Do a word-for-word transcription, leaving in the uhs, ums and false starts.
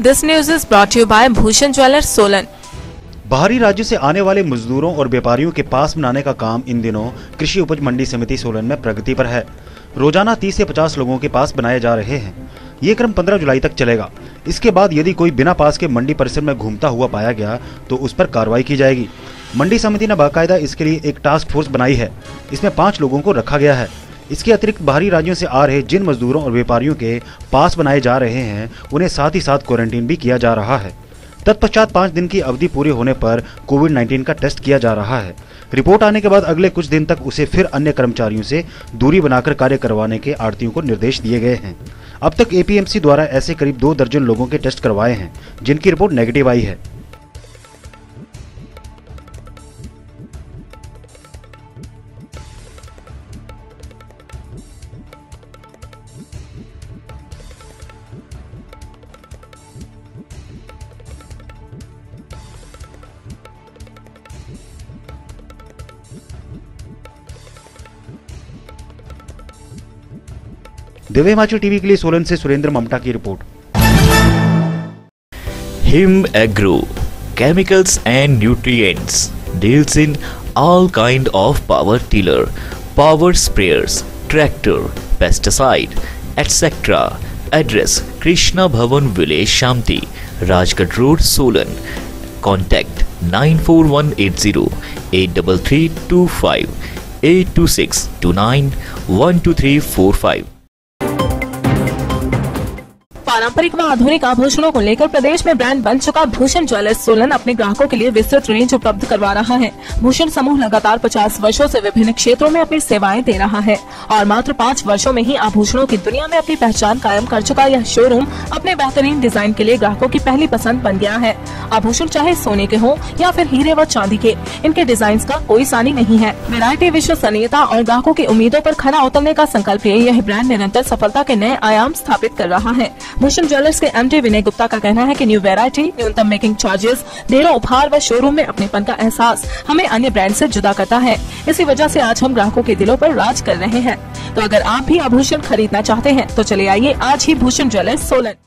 This news is brought to you by Bhushan Jewellers Solan. बाहरी राज्यों से आने वाले मजदूरों और व्यापारियों के पास बनाने का काम इन दिनों कृषि उपज मंडी समिति सोलन में प्रगति पर है। रोजाना तीस से पचास लोगों के पास बनाए जा रहे हैं। ये क्रम पंद्रह जुलाई तक चलेगा। इसके बाद यदि कोई बिना पास के मंडी परिसर में घूमता हुआ पाया गया तो उस पर कार्रवाई की जाएगी। मंडी समिति ने बाकायदा इसके लिए एक टास्क फोर्स बनाई है। इसमें पाँच लोगों को रखा गया है। इसके अतिरिक्त बाहरी राज्यों से आ रहे जिन मजदूरों और व्यापारियों के पास बनाए जा रहे हैं उन्हें साथ ही साथ क्वारंटीन भी किया जा रहा है। तत्पश्चात पाँच दिन की अवधि पूरी होने पर कोविड नाइन्टीन का टेस्ट किया जा रहा है। रिपोर्ट आने के बाद अगले कुछ दिन तक उसे फिर अन्य कर्मचारियों से दूरी बनाकर कार्य करवाने के आड़तियों को निर्देश दिए गए हैं। अब तक एपीएमसी द्वारा ऐसे करीब दो दर्जन लोगों के टेस्ट करवाए हैं जिनकी रिपोर्ट नेगेटिव आई है। दिव्य हिमाचल टीवी के लिए सोलन से सुरेंद्र ममता की रिपोर्ट। Him Agro Chemicals and Nutrients deals in all kind of power tiller, power sprayers, tractor, pesticide, et cetera. Address: Krishna Bhavan Village, Shamti, Rajghat Road, Solan. Contact nine four one eight zero eight three three two five, eight two six two nine one two three four five। पारंपरिक व आधुनिक आभूषणों को लेकर प्रदेश में brand बन चुका Bhushan jewellers Solan अपने ग्राहकों के लिए विस्तृत रेंज उपलब्ध करवा रहा है। भूषण समूह लगातार पचास वर्षों से विभिन्न क्षेत्रों में अपनी सेवाएं दे रहा है और मात्र पाँच वर्षों में ही आभूषणों की दुनिया में अपनी पहचान कायम कर चुका यह शोरूम अपने बेहतरीन डिजाइन के लिए ग्राहकों की पहली पसंद बन गया है। आभूषण चाहे सोने के हो या फिर हीरे व चांदी के, इनके डिजाइन का कोई सानी नहीं है। वैरायटी, विश्वसनीयता और ग्राहकों की उम्मीदों पर खरा उतरने का संकल्प लिए यह ब्रांड निरंतर सफलता के नए आयाम स्थापित कर रहा है। भूषण ज्वेलर्स के एमडी विनय गुप्ता का कहना है कि न्यू वैरायटी, न्यूनतम मेकिंग चार्जेस, ढेरों उपहार व शोरूम में अपनेपन का एहसास हमें अन्य ब्रांड से जुदा करता है। इसी वजह से आज हम ग्राहकों के दिलों पर राज कर रहे हैं। तो अगर आप भी आभूषण खरीदना चाहते हैं तो चले आइए आज ही भूषण ज्वेलर्स सोलन।